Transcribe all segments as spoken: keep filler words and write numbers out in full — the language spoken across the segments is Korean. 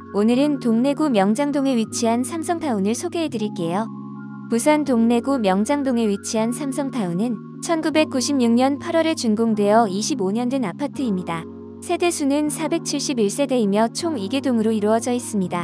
오늘은 동래구 명장동에 위치한 삼성타운을 소개해드릴게요. 부산 동래구 명장동에 위치한 삼성타운은 천구백구십육 년 팔월에 준공되어 이십오 년 된 아파트입니다. 세대수는 사백칠십일 세대이며 총 두 개 동으로 이루어져 있습니다.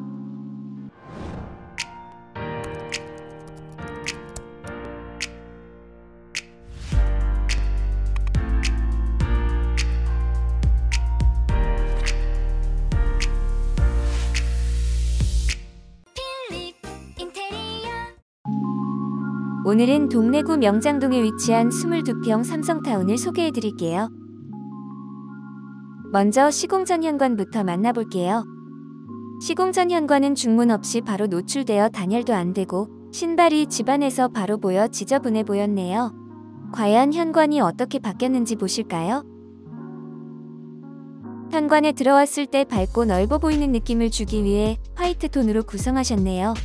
오늘은 동래구 명장동에 위치한 이십이 평 삼성타운을 소개해드릴게요. 먼저 시공전 현관부터 만나볼게요. 시공전 현관은 중문 없이 바로 노출되어 단열도 안되고 신발이 집안에서 바로 보여 지저분해 보였네요. 과연 현관이 어떻게 바뀌었는지 보실까요? 현관에 들어왔을 때 밝고 넓어 보이는 느낌을 주기 위해 화이트 톤으로 구성하셨네요.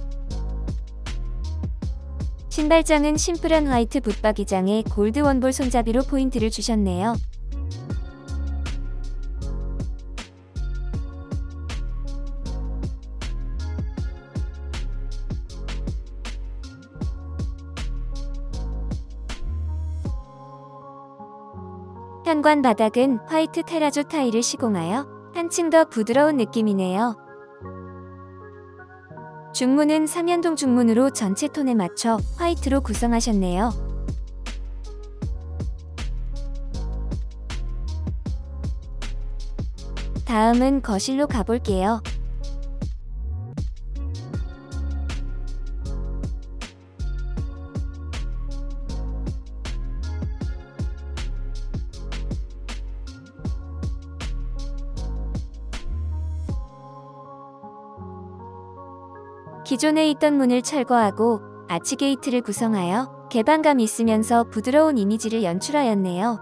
신발장은 심플한 화이트 붙박이장에 골드 원볼 손잡이로 포인트를 주셨네요. 현관 바닥은 화이트 테라조 타일을 시공하여 한층 더 부드러운 느낌이네요. 중문은 삼연동 중문으로 전체 톤에 맞춰 화이트로 구성하셨네요. 다음은 거실로 가볼게요. 기존에 있던 문을 철거하고 아치 게이트를 구성하여 개방감 있으면서 부드러운 이미지를 연출하였네요.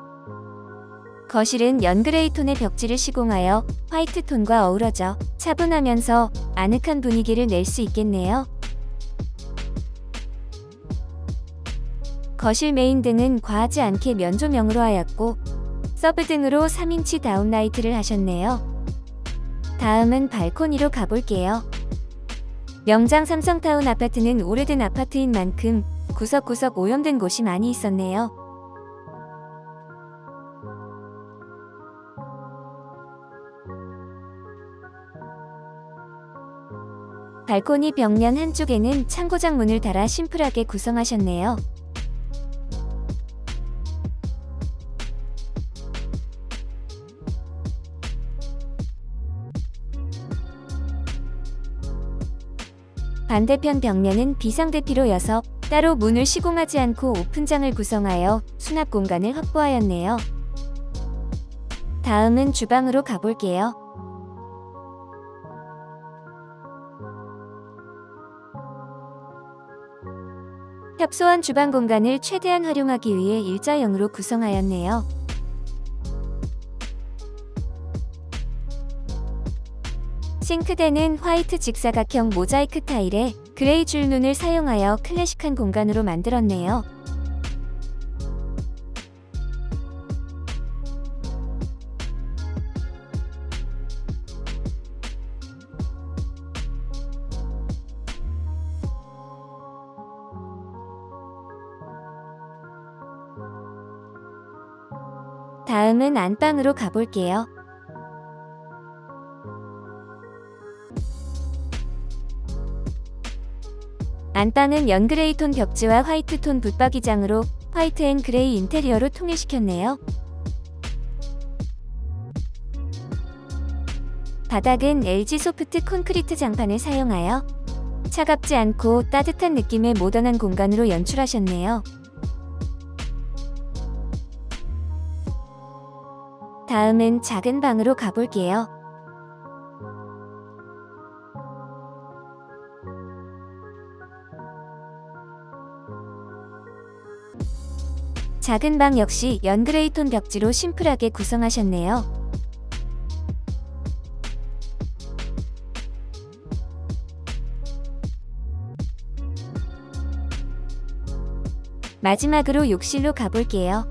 거실은 연그레이 톤의 벽지를 시공하여 화이트 톤과 어우러져 차분하면서 아늑한 분위기를 낼 수 있겠네요. 거실 메인 등은 과하지 않게 면조명으로 하였고 서브 등으로 삼 인치 다운라이트를 하셨네요. 다음은 발코니로 가볼게요. 명장 삼성타운 아파트는 오래된 아파트인 만큼 구석구석 오염된 곳이 많이 있었네요. 발코니 벽면 한쪽에는 창고장 문을 달아 심플하게 구성하셨네요. 반대편 벽면은 비상대피로여서 따로 문을 시공하지 않고 오픈장을 구성하여 수납 공간을 확보하였네요. 다음은 주방으로 가볼게요. 협소한 주방 공간을 최대한 활용하기 위해 일자형으로 구성하였네요. 싱크대는 화이트 직사각형 모자이크 타일에 그레이 줄눈을 사용하여 클래식한 공간으로 만들었네요. 다음은 안방으로 가볼게요. 안방은 연그레이 톤 벽지와 화이트 톤 붙박이장으로 화이트 앤 그레이 인테리어로 통일시켰네요. 바닥은 엘지 소프트 콘크리트 장판을 사용하여 차갑지 않고 따뜻한 느낌의 모던한 공간으로 연출하셨네요. 다음은 작은 방으로 가볼게요. 작은 방 역시 연그레이 톤 벽지로 심플하게 구성하셨네요. 마지막으로 욕실로 가볼게요.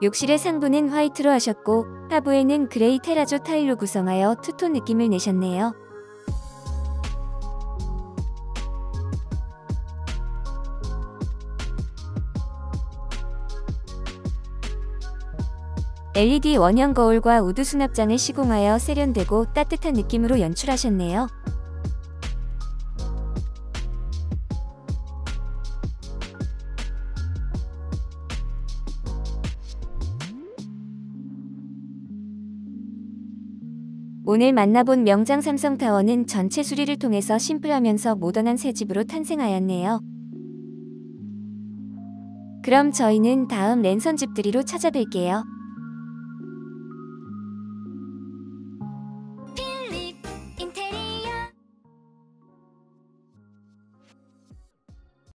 욕실의 상부는 화이트로 하셨고 하부에는 그레이 테라조 타일로 구성하여 투톤 느낌을 내셨네요. 엘이디 원형 거울과 우드 수납장을 시공하여 세련되고 따뜻한 느낌으로 연출하셨네요. 오늘 만나본 명장 삼성타워는 전체 수리를 통해서 심플하면서 모던한 새집으로 탄생하였네요. 그럼 저희는 다음 랜선 집들이로 찾아뵐게요.